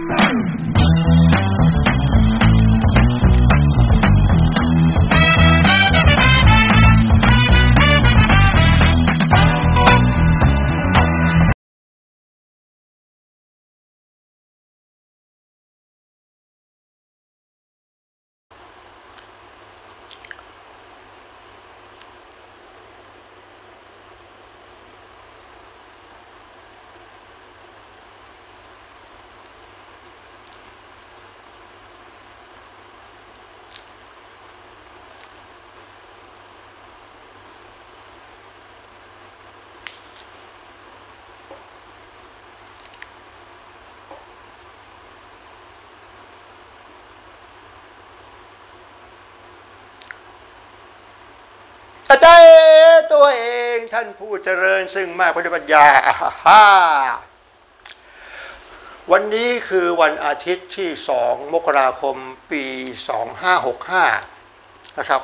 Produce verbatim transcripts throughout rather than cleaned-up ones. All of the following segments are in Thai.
อาจารย์ตัวเองท่านผู้เจริญซึ่งมากปัญญาฮ่าวันนี้คือวันอาทิตย์ที่สองมกราคมปีสองห้าหกห้านะครับ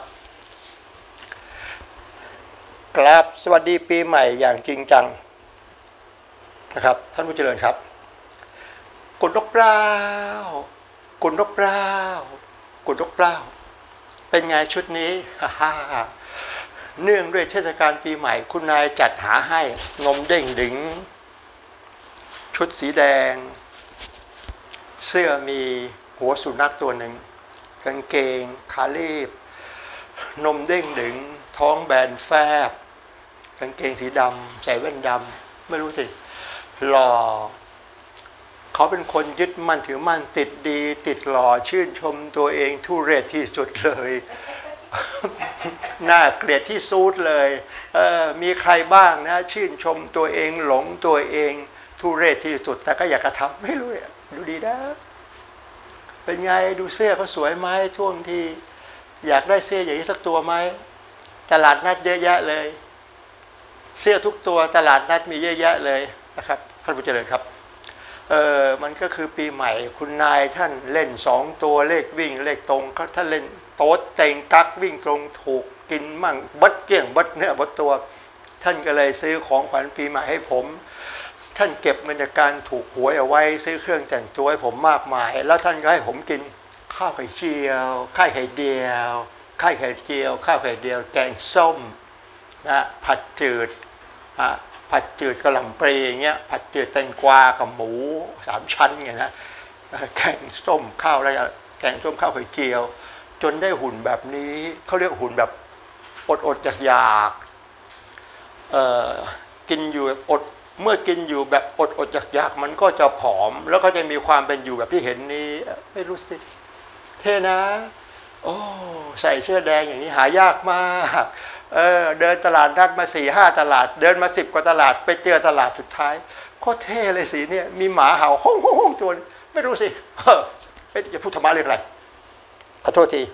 กราบสวัสดีปีใหม่อย่างจริงจังนะครับท่านผู้เจริญครับกุนนกเปล่ากุนนกเปล่ากุนนกเปล่าเป็นไงชุดนี้ฮ่าเนื่องด้วยเทศกาลปีใหม่คุณนายจัดหาให้นมเด้งดึงชุดสีแดงเสื้อมีหัวสุนัขตัวหนึ่งกางเกงขาลีบนมเด้งดึงท้องแบนแฟบกางเกงสีดำใส่แว่นดำไม่รู้สิหล่อเขาเป็นคนยึดมั่นถือมั่นติดดีติดหล่อชื่นชมตัวเองทุเรศที่สุดเลยน่าเกลียดที่สุดเลยเออมีใครบ้างนะชื่นชมตัวเองหลงตัวเองทุเรศที่สุดแต่ก็อยากกระทำไม่รู้อ่ะดูดีนะเป็นไงดูเสื้อเขาสวยไหมช่วงที่อยากได้เสื้ออย่างนี้สักตัวไหมตลาดนัดเยอะแยะเลยเสื้อทุกตัวตลาดนัดมีเยอะแยะเลยนะครับท่านผู้เจริญครับเออมันก็คือปีใหม่คุณนายท่านเล่นสองตัวเลขวิ่งเลขตรงท่านเล่นโต๊ดเต็งกักวิ่งตรงถูกกินมั่งบัดเกี้ยงบัดเนื้อบัดตัวท่านก็เลยซื้อของขวัญปีใหม่ให้ผมท่านเก็บเงินจากการถูกหวยเอาไว้ซื้อเครื่องแต่งตัวให้ผมมากมายแล้วท่านก็ให้ผมกินข้าวไข่เจียวข้าวไข่เดียวข้าวไข่เจียวข้าวไข่เดียวแกงส้มนะผัดจืดอ่ะผัดจืดกะหล่ำปลีอย่างเงี้ยผัดจืดแตงกวากับหมูสามชั้นเงี้ยนะแกงส้มข้าวอะไรแกงส้มข้าวไข่เจียวจนได้หุ่นแบบนี้เขาเรียกหุ่นแบบอดอดอยากอยากเอ่อกินอยู่อดเมื่อกินอยู่แบบอดอดอยากอยากมันก็จะผอมแล้วก็จะมีความเป็นอยู่แบบที่เห็นนี้ไม่รู้สิเท่นะโอ้ใส่เสื้อแดงอย่างนี้หายากมากเออเดินตลาดนัดมาสี่ห้าตลาดเดินมาสิบกว่าตลาดไปเจอตลาดสุดท้ายก็เท่เลยสิเนี่ยมีหมาเห่าห้องห้องห้องตัวไม่รู้สิเออจะพูดธรรมะเรื่องอะไรขอโทษที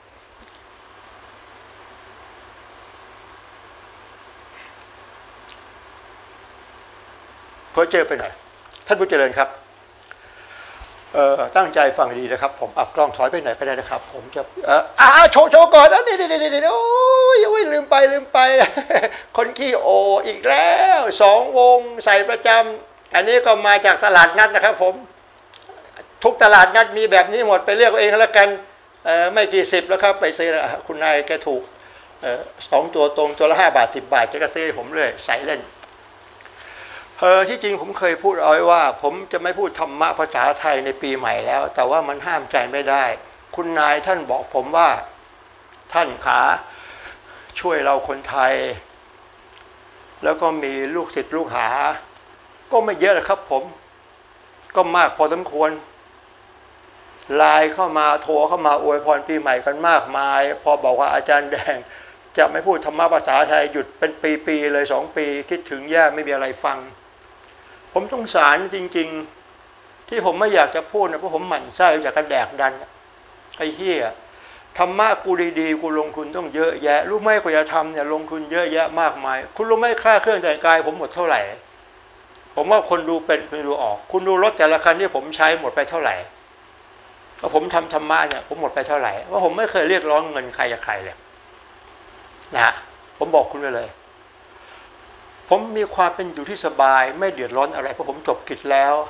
เพื่อเจอไปหน่อยท่านผู้เจริญครับเอ่อตั้งใจฟังดีนะครับผมอับกล้องถอยไปไหนก็ได้นะครับผมจะเอ่ออ่าโชว์โชว์ก่อนนะนี่นี่นี่นี่โอ้ยโอ้ยลืมไปลืมไปคนขี้โออีกแล้วสองวงใส่ประจำอันนี้ก็มาจากตลาดนัดนะครับผมทุกตลาดนัดมีแบบนี้หมดไปเลือกเองแล้วกันเอ่อไม่กี่สิบแล้วครับไปซื้อคุณนายแกถูกเอ่อสองตัวตรงตัวละห้าบาทสิบบาทแกก็ซื้อผมเลยใส่เล่นเออที่จริงผมเคยพูดเอาไว้ว่าผมจะไม่พูดธรรมะภาษาไทยในปีใหม่แล้วแต่ว่ามันห้ามใจไม่ได้คุณนายท่านบอกผมว่าท่านขาช่วยเราคนไทยแล้วก็มีลูกศิษย์ลูกหาก็ไม่เยอะนะครับผมก็มากพอสมควรไลน์เข้ามาโทรเข้ามาอวยพรปีใหม่กันมากมายพอบอกว่าอาจารย์แดงจะไม่พูดธรรมะภาษาไทยหยุดเป็นปีๆเลยสองปีคิดถึงแย่ไม่มีอะไรฟังผมสงสารจริงๆที่ผมไม่อยากจะพูดนะเพราะผมหมั่นไส้อยากกระแดกดันไอ้เหี้ยธรรมะกูดีๆกูลงทุนต้องเยอะแยะรู้ไหมกว่าจะทำเนี่ยลงทุนเยอะแยะมากมายคุณรู้ไหมค่าเครื่องแต่งกายผมหมดเท่าไหร่ผมว่าคนดูเป็นคนดูออกคุณดูรถแต่ละคันที่ผมใช้หมดไปเท่าไหร่ว่าผมทำธรรมะเนี่ยผมหมดไปเท่าไหร่ว่าผมไม่เคยเรียกร้องเงินใครจากใครเลยนะผมบอกคุณไว้เลยผมมีความเป็นอยู่ที่สบายไม่เดือดร้อนอะไรเพราะผมจบกิจแล้ว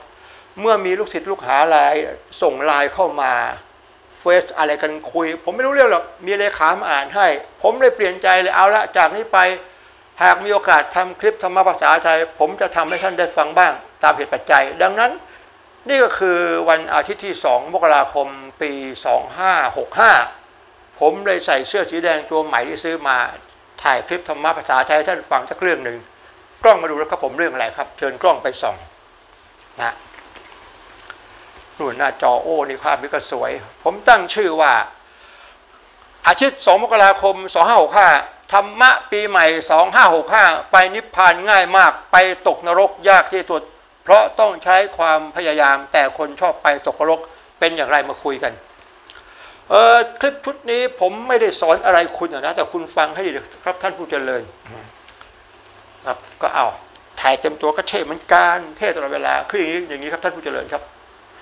เมื่อมีลูกศิษย์ลูกหาไลน์ส่งไลน์เข้ามาเฟซอะไรกันคุยผมไม่รู้เรื่องหรอกมีเลขามาอ่านให้ผมเลยเปลี่ยนใจเลยเอาละจากนี้ไปหากมีโอกาสทำคลิปธรรมะภาษาไทยผมจะทำให้ท่านได้ฟังบ้างตามเหตุปัจจัยดังนั้นนี่ก็คือวันอาทิตย์ที่สองมกราคมปีสองห้าหกห้าผมเลยใส่เสื้อสีแดงตัวใหม่ที่ซื้อมาถ่ายคลิปธรรมะภาษาไทยท่านฟังสักเรื่องหนึ่งกล้องมาดูแล้วครับผมเรื่องอะไรครับเชิญกล้องไปส่องนะนู่นหน้าจอโอ้นี่ภาพนี้ก็สวยผมตั้งชื่อว่าอาทิตย์สองมกราคมสองห้าหกห้าธรรมะปีใหม่สองห้าหกห้าไปนิพพานง่ายมากไปตกนรกยากที่สุดเพราะต้องใช้ความพยายามแต่คนชอบไปตกนรกเป็นอย่างไรมาคุยกันเออคลิปชุดนี้ผมไม่ได้สอนอะไรคุณนะแต่คุณฟังให้ดีครับท่านผู้เจริญครับก็เอาถ่ายเต็มตัวก็เท่เหมือนกันเท่ตลอดเวลาคืออย่างนี้อย่างนี้ครับท่านผู้เจริญครับ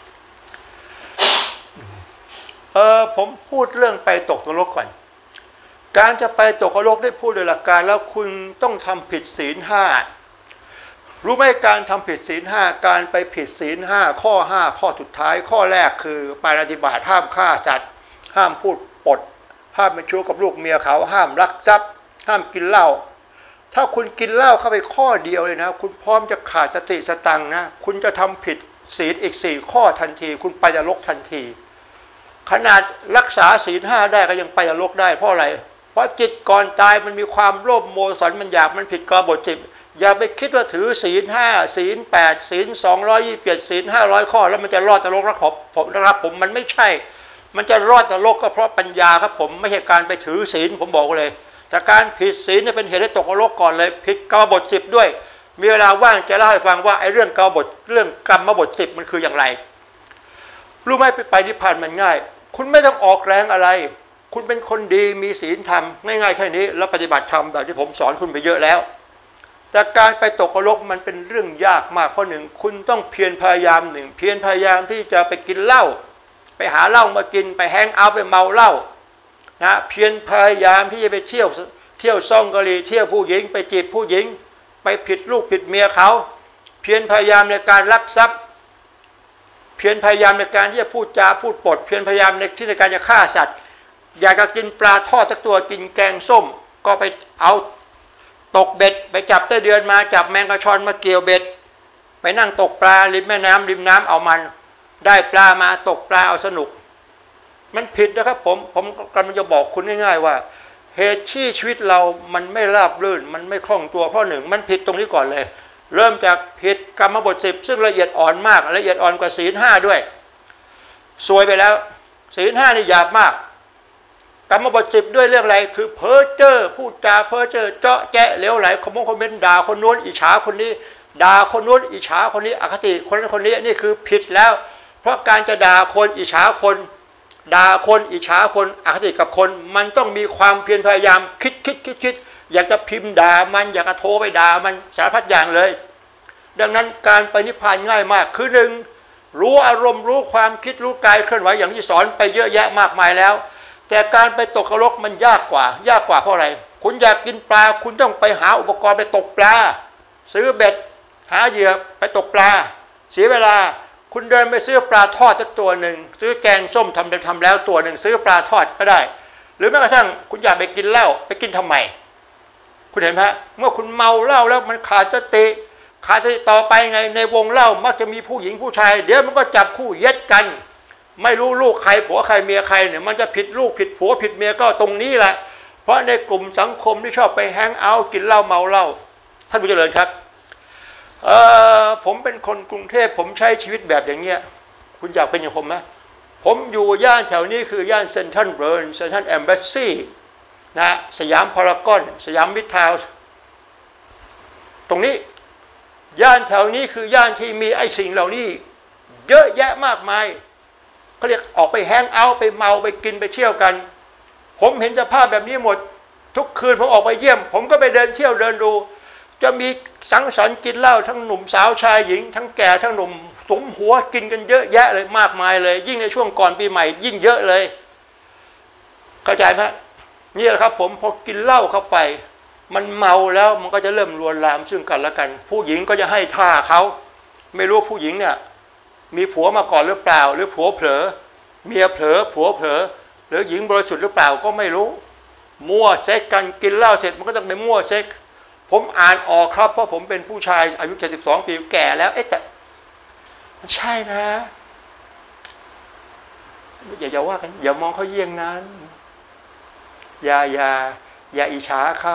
เออผมพูดเรื่องไปตกนรกก่อนการจะไปตกนรกได้พูดโดยหลักการแล้วคุณต้องทำผิดศีลห้ารู้ไหมการทำผิดศีลห้าการไปผิดศีลห้าข้อห้าข้อสุดท้ายข้อแรกคือปาณาติบาตห้ามฆ่าสัตว์ห้ามพูดปดห้ามเป็นชู้กับลูกเมียเขาห้ามลักทรัพย์ห้ามกินเหล้าถ้าคุณกินเหล้าเข้าไปข้อเดียวเลยนะคุณพร้อมจะขาดสติสตังนะคุณจะทำผิดศีลอีกสี่ข้อทันทีคุณไปนรกทันทีขนาดรักษาศีลห้าได้ก็ยังไปนรกได้เพราะอะไรเพราะจิตก่อนตายมันมีความโลภโมสันมันอยากมันผิดกฎบทสิบอย่าไปคิดว่าถือศีลห้าศีลแปดศีลสองร้อยยี่สิบเจ็ดศีลห้าร้อยข้อแล้วมันจะรอดนรกนะครับผมนะครับผมมันไม่ใช่มันจะรอดนรกก็เพราะปัญญาครับผมไม่ใช่การไปถือศีลผมบอกเลยแต่การผิดศีลเนี่ยเป็นเหตุให้ตกนรกก่อนเลยผิดกฎบทสิบด้วยมีเวลาว่างจะเล่าให้ฟังว่าไอ้เรื่องกฎบทเรื่องกรรมบทสิบมันคืออย่างไรรู้ไหมไปนิพพานมันง่ายคุณไม่ต้องออกแรงอะไรคุณเป็นคนดีมีศีลธรรมง่ายๆแค่นี้แล้วปฏิบัติธรรมแบบที่ผมสอนคุณไปเยอะแล้วแต่การไปตกนรกมันเป็นเรื่องยากมากเพราะหนึ่งคุณต้องเพียรพยายามหนึ่งเพียรพยายามที่จะไปกินเหล้าไปหาเหล้ามากินไปแฮงเอาท์ไปเมาเหล้านะเพียรพยายามที่จะไปเที่ยวเที่ยวซ่องกะหรี่เที่ยวผู้หญิงไปจีบผู้หญิงไปผิดลูกผิดเมียเขาเพียรพยายามในการลักทรัพย์เพียรพยายามในการที่จะพูดจาพูดปดเพียรพยายามในที่ในการจะฆ่าสัตว์อยากจะกินปลาทอดสักตัวกินแกงส้มก็ไปเอาตกเบ็ดไปจับไต้เดือนมาจับแมงกะชอนมาเกี่ยวเบ็ดไปนั่งตกปลาริมแม่น้ำริมน้ำเอามันได้ปลามาตกปลาเอาสนุกมันผิดนะครับผมผมกำลังจะบอกคุณง่ายๆว่าเหตุที่ชีวิตเรามันไม่ราบรื่นมันไม่คล่องตัวเพราะหนึ่งมันผิดตรงนี้ก่อนเลยเริ่มจากผิดกรรมบทสิบซึ่งละเอียดอ่อนมากละเอียดอ่อนกว่าศีลห้าด้วยซวยไปแล้วศีลห้านี่หยาบมากกรรมบทสิบด้วยเรื่องอะไรคือเพ้อเจ้อพูดจาเพ้อเจ้อเจาะแจ๊ะเหลวไหลคอมมงคอมเมนต์ด่าคนโน้นอิจฉาคนนี้ด่าคนโน้นอิจฉาคนนี้อคติคนนั้นคนนี้นี่คือผิดแล้วเพราะการจะด่าคนอิจฉาคนด่าคนอิจฉาคนอคติกับคนมันต้องมีความเพียรพยายามคิดคิดคิดคิดอยากจะพิมพ์ด่ามันอยากจะโทรไปด่ามันสารพัดอย่างเลยดังนั้นการไปนิพพานง่ายมากคือหนึ่งรู้อารมณ์รู้ความคิดรู้กายเคลื่อนไหวอย่างที่สอนไปเยอะแยะมากมายแล้วแต่การไปตกนรกมันยากกว่ายากกว่าเพราะอะไรคุณอยากกินปลาคุณต้องไปหาอุปกรณ์ไปตกปลาซื้อเบ็ดหาเหยื่อไปตกปลาเสียเวลาคุณเดินไปซื้อปลาทอดสักตัวหนึ่งซื้อแกงส้มทำทำแล้วตัวหนึ่งซื้อปลาทอดก็ได้หรือแม้กระทั่งคุณอยากไปกินเหล้าไปกินทำไมคุณเห็นไหมเมื่อคุณเมาเหล้าแล้วมันขาดสติขาดสติต่อไปไงในวงเหล้ามักจะมีผู้หญิงผู้ชายเดี๋ยวมันก็จับคู่เย็ดกันไม่รู้ลูกใครผัวใครเมียใครเนี่ยมันจะผิดลูกผิดผัวผิดเมียก็ตรงนี้แหละเพราะในกลุ่มสังคมที่ชอบไปแฮงเอาท์กินเหล้าเมาเหล้าท่านผู้เจริญครับเออผมเป็นคนกรุงเทพผมใช้ชีวิตแบบอย่างเงี้ยคุณอยากเป็นอย่างผมไหมผมอยู่ย่านแถวนี้คือย่านเซ็นทรัลเวิลด์เซ็นทรัลแอมบาสซีนะสยามพารากอนสยามมิตรทาวน์ตรงนี้ย่านแถวนี้คือย่านที่มีไอ้สิ่งเหล่านี้เยอะแยะมากมายเขาเรียกออกไปแฮงเอาท์ไปเมาไปกินไปเที่ยวกันผมเห็นสภาพแบบนี้หมดทุกคืนผมออกไปเยี่ยมผมก็ไปเดินเที่ยวเดินดูจะมีสังสรรค์กินเหล้าทั้งหนุ่มสาวชายหญิงทั้งแก่ทั้งหนุ่มสมหัวกินกันเยอะแยะเลยมากมายเลยยิ่งในช่วงก่อนปีใหม่ยิ่งเยอะเลยเข้าใจไหมนี่แหละครับผมพอกินเหล้าเข้าไปมันเมาแล้วมันก็จะเริ่มลวนลามซึ่งกันและกันผู้หญิงก็จะให้ท่าเขาไม่รู้ผู้หญิงเนี่ยมีผัวมาก่อนหรือเปล่าหรือผัวเผลอเมียเผลอผัวเผลอหรือหญิงบริสุทธิ์หรือเปล่าก็ไม่รู้มั่วเซ็กกันกินเหล้าเสร็จมันก็ต้องไปมั่วเซ็กผมอ่านออกครับเพราะผมเป็นผู้ชายอายุเจ็ดสิบสองปีแก่แล้วเอ๊ะแต่มันใช่นะอย่าอย่าว่ากันอย่ามองเขาเยี่ยงนั้นอย่าอย่าอย่าอิจฉาเขา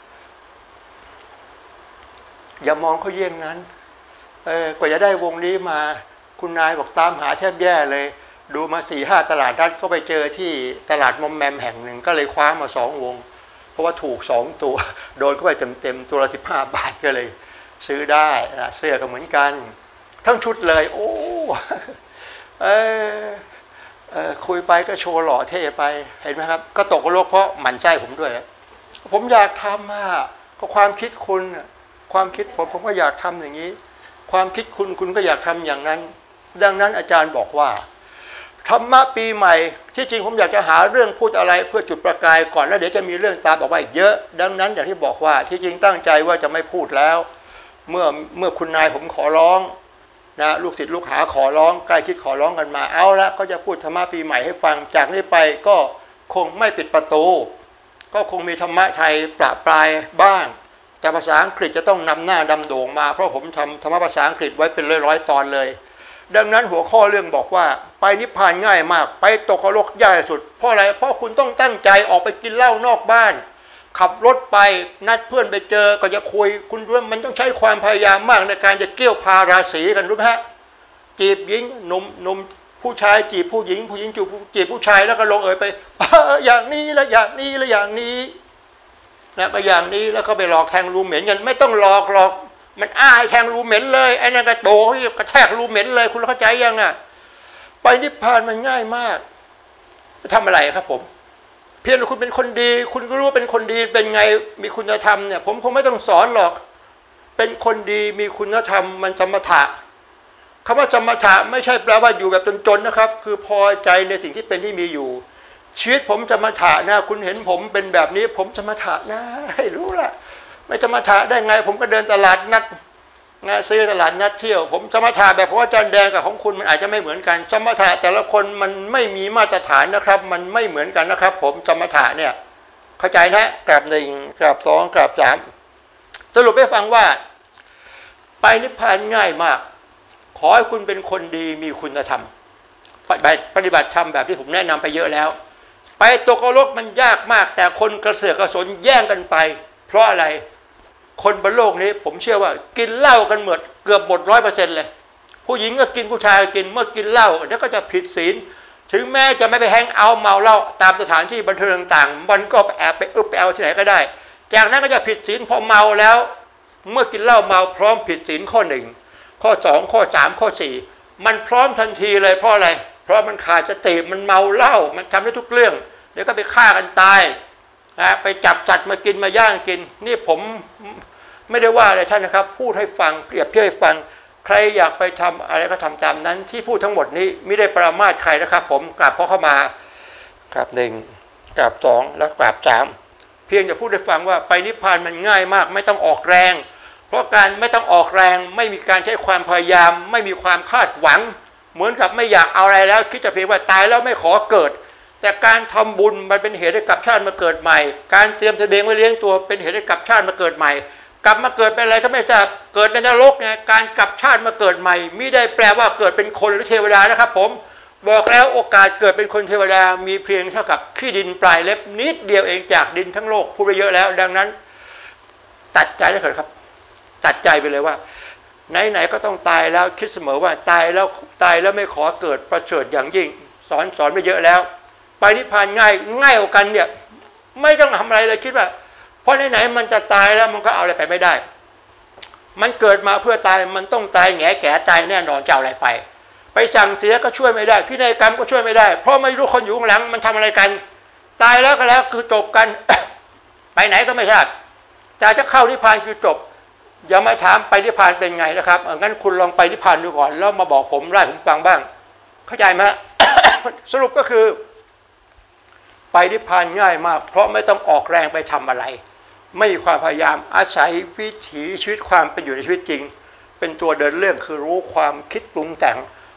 อย่ามองเขาเยี่ยงนั้นเออกว่าจะได้วงนี้มาคุณนายบอกตามหาแทบแย่เลยดูมาสี่ห้าตลาดนัดก็ไปเจอที่ตลาดมอมแมมแห่งหนึ่งก็เลยคว้ามาสองวงเพราะว่าถูกสองตัวโดนเข้าไปเต็มๆตัวละสิบห้าบาทก็เลยซื้อได้นะเสื้อก็เหมือนกันทั้งชุดเลยโอ้เออเออคุยไปก็โชว์หล่อเท่ไปเห็นไหมครับก็ตกโลกเพราะหมั่นไส้ผมด้วยผมอยากทำอ่ะก็ความคิดคุณความคิดผมผมก็อยากทำอย่างนี้ความคิดคุณคุณก็อยากทำอย่างนั้นดังนั้นอาจารย์บอกว่าธรรมะปีใหม่ที่จริงผมอยากจะหาเรื่องพูดอะไรเพื่อจุดประกายก่อนแล้วเดี๋ยวจะมีเรื่องตามออกมาอีกเยอะดังนั้นอย่างที่บอกว่าที่จริงตั้งใจว่าจะไม่พูดแล้วเมื่อเมื่อคุณนายผมขอร้องนะลูกศิษย์ลูกหาขอร้องใกล้ชิดขอร้องกันมาเอาละก็จะพูดธรรมะปีใหม่ให้ฟังจากนี้ไปก็คงไม่ปิดประตูก็คงมีธรรมะไทยประปรายบ้างแต่ภาษาอังกฤษจะต้องนำหน้าดำโด่งมาเพราะผมทำธรรมะภาษาอังกฤษไว้เป็นร้อยๆตอนเลยดังนั้นหัวข้อเรื่องบอกว่าไปนิพพานง่ายมากไปตกนรกยากสุดเพราะอะไรเพราะคุณต้องตั้งใจออกไปกินเหล้านอกบ้านขับรถไปนัดเพื่อนไปเจอก็จะคุยคุณรู้มันต้องใช้ความพยายามมากในการจะเกี่ยวพาราศีกันรู้ไหมฮะจีบหญิงหนุ่มหนุ่มผู้ชายจีบผู้หญิงผู้หญิงจีบจีบผู้ชายแล้วก็ลงเอยไปอย่างนี้แล้วอย่างนี้แล้วอย่างนี้นะก็อย่างนี้แล้วก็ไปหลอกแทงรูเหม็นกันไม่ต้องหลอกหลอกมันอ้ายแทงรูเหม็นเลยไอ้นั่นก็โตกระแทกรูเหม็นเลยคุณเข้าใจยังอ่ะไปนิพพานมันง่ายมากจะทำอะไรครับผมเพียงคุณเป็นคนดีคุณก็รู้ว่าเป็นคนดีเป็นไงมีคุณธรรมเนี่ยผมคงไม่ต้องสอนหรอกเป็นคนดีมีคุณธรรมมันสมถะคำว่าสมถะไม่ใช่แปลว่าอยู่แบบจนๆนะครับคือพอใจในสิ่งที่เป็นที่มีอยู่ชีวิตผมสมถะนะคุณเห็นผมเป็นแบบนี้ผมสมถะนะให้รู้ละไม่สมถะได้ไงผมก็เดินตลาดนัดงานซื้อตลาดนัดเที่ยวผมสมถะแบบของอาจารย์แดงกับของคุณมันอาจจะไม่เหมือนกันสมถะแต่ละคนมันไม่มีมาตรฐานนะครับมันไม่เหมือนกันนะครับผมสมถะเนี่ยเข้าใจนะกราบหนึ่งกราบสองกราบสามสรุปให้ฟังว่าไปนิพพานง่ายมากขอให้คุณเป็นคนดีมีคุณธรรมปฏิบัติธรรมแบบที่ผมแนะนำไปเยอะแล้วไปตกนรกมันยากมากแต่คนกระเสือกกระสนแย่งกันไปเพราะอะไรคนบนโลกนี้ผมเชื่อว่ากินเหล้ากันหมดเกือบหมดร้อยเปอร์เซ็นต์เลยผู้หญิงก็กินผู้ชายก็กินเมื่อกินเหล้าแล้วก็จะผิดศีลถึงแม้จะไม่ไปแฮงเอาเมาเหล้าตามสถานที่บันเทิงต่างมันก็แอบไปอึบไปเอาที่ไหนก็ได้จากนั้นก็จะผิดศีลพอเมาแล้วเมื่อกินเหล้าเมาพร้อมผิดศีลข้อหนึ่งข้อสองข้อสามข้อสี่มันพร้อมทันทีเลยเพราะอะไรเพราะมันขาดสติมันเมาเหล้ามันทำได้ทุกเรื่องเดี๋ยวก็ไปฆ่ากันตายนะไปจับสัตว์มากินมาย่างกินนี่ผมไม่ได้ว่าอะไรท่านนะครับพูดให้ฟังเปรียบเทียบให้ฟังใครอยากไปทำอะไรก็ทำตามนั้นที่พูดทั้งหมดนี้ไม่ได้ปรามาสใครนะครับผมกราบพ่อเข้ามากราบหนึ่งกราบสองแล้วกราบสามเพียงจะพูดให้ฟังว่าไปนิพพานมันง่ายมากไม่ต้องออกแรงเพราะการไม่ต้องออกแรงไม่มีการใช้ความพยายามไม่มีความคาดหวังเหมือนกับไม่อยากเอาอะไรแล้วคิดจะเพียงว่าตายแล้วไม่ขอเกิดแต่การทำบุญมันเป็นเหตุให้กลับชาติมาเกิดใหม่การเตรียมเสบียงไว้เลี้ยงตัวเป็นเหตุให้กลับชาติมาเกิดใหม่กลับมาเกิดเป็นอะไรก็ไม่ทราบเกิดในนรกไงการกลับชาติมาเกิดใหม่ไม่ได้แปลว่าเกิดเป็นคนหรือเทวดานะครับผมบอกแล้วโอกาสเกิดเป็นคนเทวดามีเพียงเท่ากับขี้ดินปลายเล็บนิดเดียวเองจากดินทั้งโลกพูดไปเยอะแล้วดังนั้นตัดใจได้เถิดครับตัดใจไปเลยว่าไหนๆก็ต้องตายแล้วคิดเสมอว่าตายแล้วตายแล้วไม่ขอเกิดประเสริฐอย่างยิ่งสอนสอนไปเยอะแล้วไปนิพพานง่ายง่ายกว่ากันเนี่ยไม่ต้องทำอะไรเลยคิดว่าเพราะไหนๆมันจะตายแล้วมันก็เอาอะไรไปไม่ได้มันเกิดมาเพื่อตายมันต้องตายแง่แก่ตายแน่นอนจะเอาอะไรไปไปสั่งเสียก็ช่วยไม่ได้พินัยกรรมก็ช่วยไม่ได้เพราะไม่รู้คนอยู่ข้างหลังมันทำอะไรกันตายแล้วก็แล้วคือจบกัน ไปไหนก็ไม่ทราบจะจะเข้านิพพานคือจบอย่ามาถามไปนิพพานเป็นไงนะครับงั้นคุณลองไปนิพพานดูก่อนแล้วมาบอกผมไล่ผมฟังบ้างเข้าใจไหม สรุปก็คือไปนิพพานง่ายมากเพราะไม่ต้องออกแรงไปทำอะไรไม่มีความพยายามอาศัยวิถีชีวิตความเป็นอยู่ในชีวิตจริงเป็นตัวเดินเรื่องคือรู้ความคิดปรุงแต่ง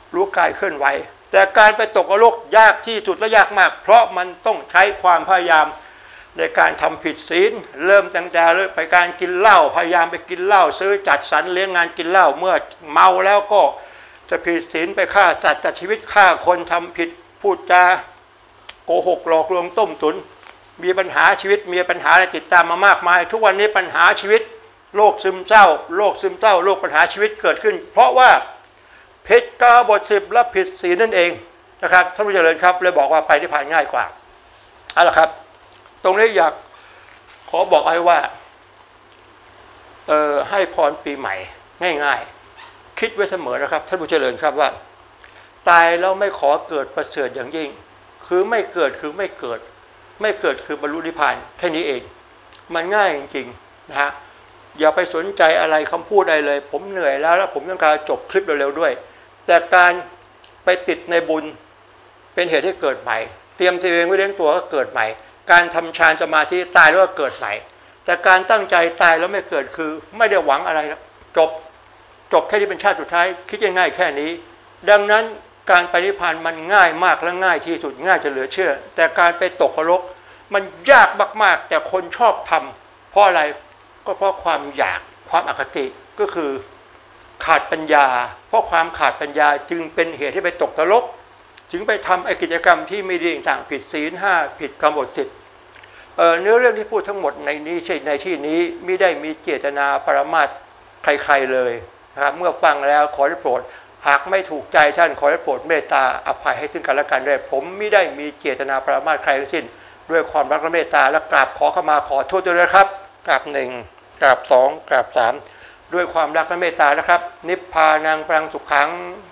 รู้กายเคลื่อนไหวแต่การไปตกนรกยากที่สุดและยากมากเพราะมันต้องใช้ความพยายามในการทำผิดศีลเริ่มตั้งแต่เริ่มไปการกินเหล้าพยายามไปกินเหล้าซื้อจัดสรรเลี้ยงงานกินเหล้าเมื่อเมาแล้วก็จะผิดศีลไปฆ่าสัตว์ตัดชีวิตฆ่าคนทำผิดพูดจาโกหกหลอกลวงต้มตุ๋นมีปัญหาชีวิตมีปัญหาอะไรติดตามมามากมายทุกวันนี้ปัญหาชีวิตโรคซึมเศร้าโรคซึมเศร้าโรคปัญหาชีวิตเกิดขึ้นเพราะว่าผิดกาบทสิบและผิดศีลนั่นเองนะครับท่านผู้เจริญครับเลยบอกว่าไปนิพพานง่ายกว่าเอาล่ะครับตรงนี้อยากขอบอกไว้ว่าเออให้พรปีใหม่ง่ายๆคิดไว้เสมอนะครับท่านผู้เจริญครับว่าตายแล้วไม่ขอเกิดประเสริฐอย่างยิ่งคือไม่เกิดคือไม่เกิดไม่เกิดคือบรรลุนิพพานแค่นี้เองมันง่ายจริงๆนะฮะอย่าไปสนใจอะไรคำพูดอะไรเลยผมเหนื่อยแล้วแล้วผมต้องการจบคลิปเร็วๆด้วยแต่การไปติดในบุญเป็นเหตุให้เกิดใหม่เตรียมตัวเองไว้เลี้ยงตัวก็เกิดใหม่การทำฌานสมาธิตายแล้วก็เกิดใหม่แต่การตั้งใจตายแล้วไม่เกิดคือไม่ได้หวังอะไรแล้วจบจบแค่ที่เป็นชาติสุดท้ายคิดง่ายๆแค่นี้ดังนั้นการไปนิพพานมันง่ายมากและง่ายที่สุดง่ายจะเหลือเชื่อแต่การไปตกนรกมันยากมากๆแต่คนชอบทำเพราะอะไรก็เพราะความอยากความอคติก็คือขาดปัญญาเพราะความขาดปัญญาจึงเป็นเหตุที่ไปตกนรกจึงไปทำไอ้กิจกรรมที่ไม่ดีต่างผิดศีลห้าผิดกำหนดสิทธิ์เนื้อเรื่องที่พูดทั้งหมดในนี้ในที่นี้ไม่ได้มีเจตนาปรมาทใครๆเลยนะครับเมื่อฟังแล้วขอได้โปรดหากไม่ถูกใจท่านขอได้โปรดเมตตาอภัยให้ซึ่งกันและกันด้วยผมไม่ได้มีเจตนาปรมาทใครทั้งสิ้นด้วยความรักและเมตตาและกราบขอเข้ามาขอโทษด้วยนะครับกราบหนึ่งกราบสองกราบสามด้วยความรักและเมตตานะครับนิพพานังปรังสุขขัง